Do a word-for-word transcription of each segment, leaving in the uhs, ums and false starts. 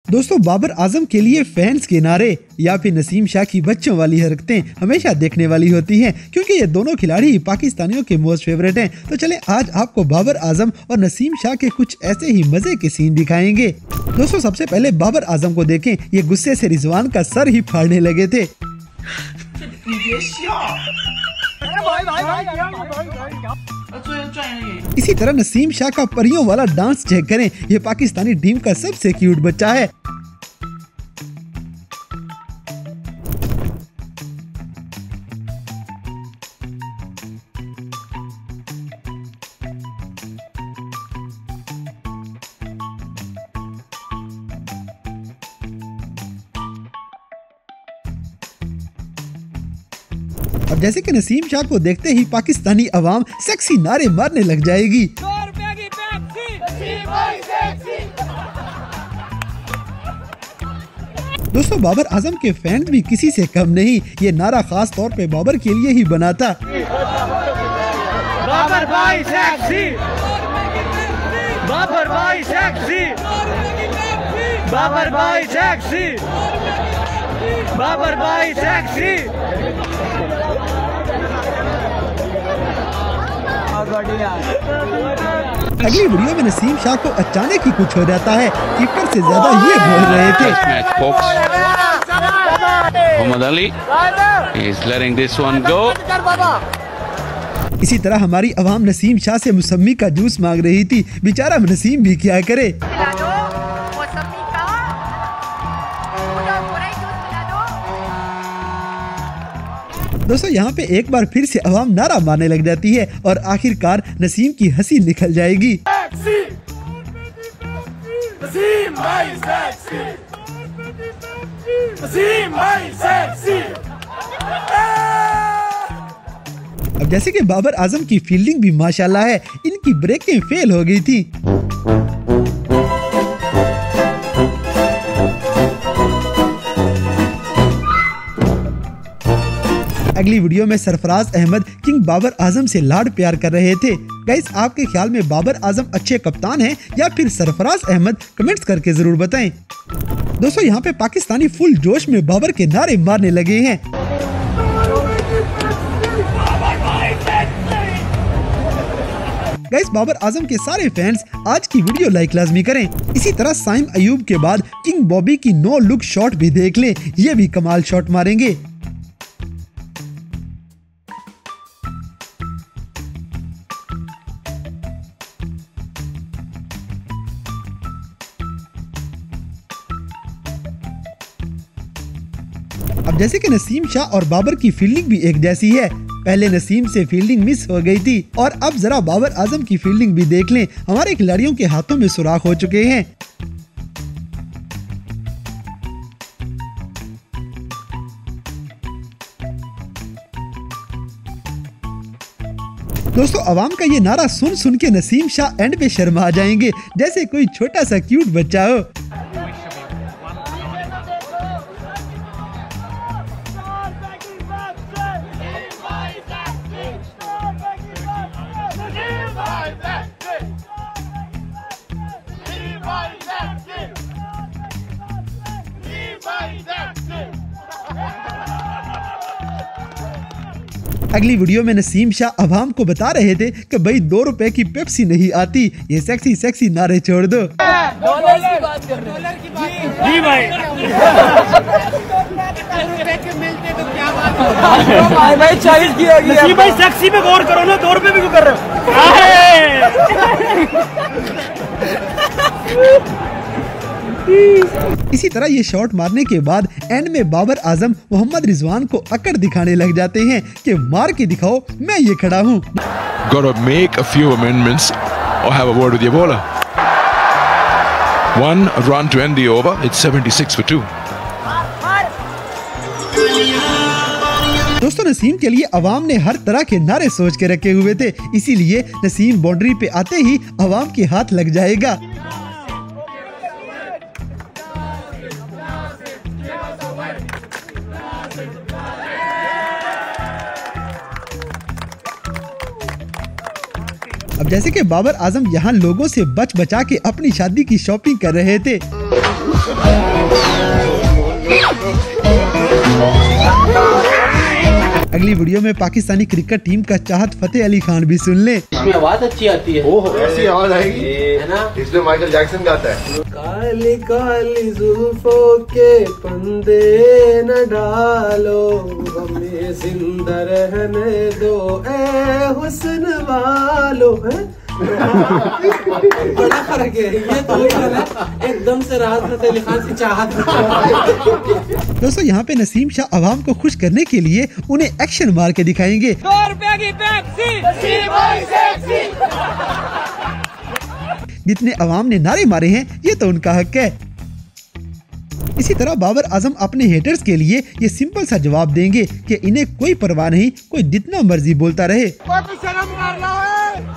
दोस्तों बाबर आजम के लिए फैंस के नारे या फिर नसीम शाह की बच्चों वाली हरकतें हमेशा देखने वाली होती हैं, क्योंकि ये दोनों खिलाड़ी पाकिस्तानियों के मोस्ट फेवरेट हैं। तो चले आज आपको बाबर आजम और नसीम शाह के कुछ ऐसे ही मजे के सीन दिखाएंगे। दोस्तों सबसे पहले बाबर आजम को देखें, ये गुस्से से रिजवान का सर ही फाड़ने लगे थे। इसी तरह नसीम शाह का परियों वाला डांस चेक करें, ये पाकिस्तानी टीम का सबसे क्यूट बच्चा है। अब जैसे कि नसीम शाह को देखते ही पाकिस्तानी अवाम सेक्सी नारे मारने लग जाएगी। दोस्तों बाबर आजम के फैंस भी किसी से कम नहीं, ये नारा खास तौर पे बाबर के लिए ही बना था। बाबर भाई सेक्सी, बाबर भाई सेक्सी, बाबर भाई सेक्सी, बाबर भाई सेक्सी। अगली वीडियो में नसीम शाह को अचानक ही कुछ हो जाता है, कीपर से ज्यादा ये बोल रहे थे। Mohammad Ali is letting this one go. इसी तरह हमारी अवाम नसीम शाह से मौसमी का जूस मांग रही थी, बेचारा नसीम भी क्या करे। दोस्तों यहाँ पे एक बार फिर से अवाम नारा मारने लग जाती है और आखिरकार नसीम की हंसी निकल जाएगी। अब जैसे कि बाबर आजम की फील्डिंग भी माशाल्लाह है, इनकी ब्रेकें फेल हो गई थी। अगली वीडियो में सरफराज अहमद किंग बाबर आजम से लाड प्यार कर रहे थे। गाइस आपके ख्याल में बाबर आजम अच्छे कप्तान हैं या फिर सरफराज अहमद? कमेंट्स करके जरूर बताएं। दोस्तों यहाँ पे पाकिस्तानी फुल जोश में बाबर के नारे मारने लगे हैं। गाइस बाबर आजम के सारे फैंस आज की वीडियो लाइक लाजमी करें। इसी तरह साइम अयूब के बाद किंग बॉबी की नो लुक शॉट भी देख लें, ये भी कमाल शॉट मारेंगे। अब जैसे कि नसीम शाह और बाबर की फील्डिंग भी एक जैसी है, पहले नसीम से फील्डिंग मिस हो गई थी और अब जरा बाबर आजम की फील्डिंग भी देख लें, हमारे खिलाड़ियों के हाथों में सुराख हो चुके हैं। दोस्तों अवाम का ये नारा सुन सुन के नसीम शाह एंड पे शर्मा जाएंगे, जैसे कोई छोटा सा क्यूट बच्चा हो। अगली वीडियो में नसीम शाह अवाम को बता रहे थे कि भाई दो रुपए की पेप्सी नहीं आती, ये सेक्सी सेक्सी नारे छोड़ दो। डॉलर की बात कर रहे हैं जी भाई। रुपए के मिलते तो क्या बात है भाई, भाई चालीस की होगी जी भाई। सेक्सी पे गौर करो ना, दो रुपए भी क्यों कर रहे हो? इसी तरह ये शॉट मारने के बाद एंड में बाबर आजम मोहम्मद रिजवान को अकड़ दिखाने लग जाते हैं कि मार के दिखाओ, मैं ये खड़ा हूँ। Gotta make a few amendments or have a word with your bowler. One run to end the over. It's seventy-six for two. दोस्तों नसीम के लिए अवाम ने हर तरह के नारे सोच के रखे हुए थे, इसीलिए नसीम बाउंड्री पे आते ही अवाम के हाथ लग जाएगा। अब जैसे कि बाबर आजम यहाँ लोगों से बच बचा के अपनी शादी की शॉपिंग कर रहे थे। अगली वीडियो में पाकिस्तानी क्रिकेट टीम का चाहत फतेह अली खान भी सुन ले। इसमें आवाज अच्छी आती है। ओह ऐसी आवाज आएगी है ना, इसलिए माइकल जैक्सन गाता है। काली काली जुल्फों के पंदे न डालो, हमें जिंदा रहने दो ए हुस्न वालो। है बड़ा फर्क है ये तो एकदम से राहत फतेह अली खान की चाहत। दोस्तों यहाँ पे नसीम शाह अवाम को खुश करने के लिए उन्हें एक्शन मार के दिखाएंगे। दो रुपए की पेप्सी, जितने अवाम ने नारे मारे हैं ये तो उनका हक है। इसी तरह बाबर आजम अपने हेटर्स के लिए ये सिंपल सा जवाब देंगे कि इन्हें कोई परवाह नहीं, कोई जितना मर्जी बोलता रहे। शर्म मार लो है।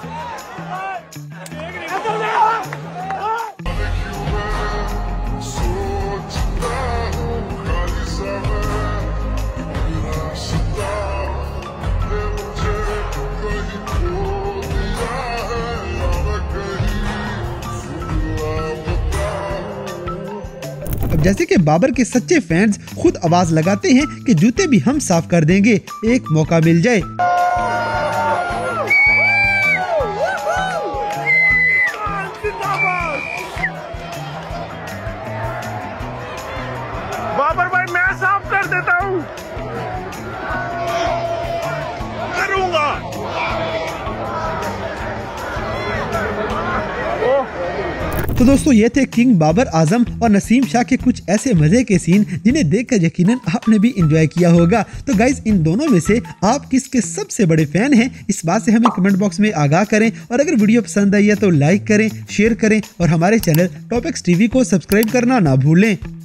अब जैसे कि बाबर के सच्चे फैंस खुद आवाज लगाते हैं कि जूते भी हम साफ कर देंगे, एक मौका मिल जाए। बाबर भाई मैं साफ कर देता हूँ, करूँगा। तो दोस्तों ये थे किंग बाबर आजम और नसीम शाह के कुछ ऐसे मजे के सीन जिन्हें देखकर यकीनन आपने भी एंजॉय किया होगा। तो गाइज इन दोनों में से आप किसके सबसे बड़े फैन हैं, इस बात से हमें कमेंट बॉक्स में आगाह करें। और अगर वीडियो पसंद आई है तो लाइक करें, शेयर करें और हमारे चैनल टॉप एक्स टीवी को सब्सक्राइब करना ना भूलें।